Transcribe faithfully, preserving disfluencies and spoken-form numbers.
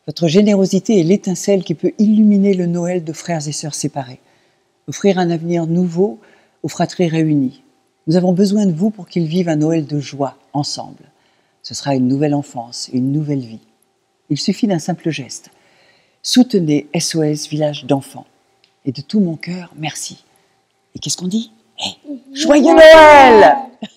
Votre générosité est l'étincelle qui peut illuminer le Noël de frères et sœurs séparés. Offrir un avenir nouveau aux fratries réunies. Nous avons besoin de vous pour qu'ils vivent un Noël de joie, ensemble. Ce sera une nouvelle enfance, une nouvelle vie. Il suffit d'un simple geste. Soutenez S O S Village d'enfants. Et de tout mon cœur, merci. Et qu'est-ce qu'on dit? Hey, joyeux Noël!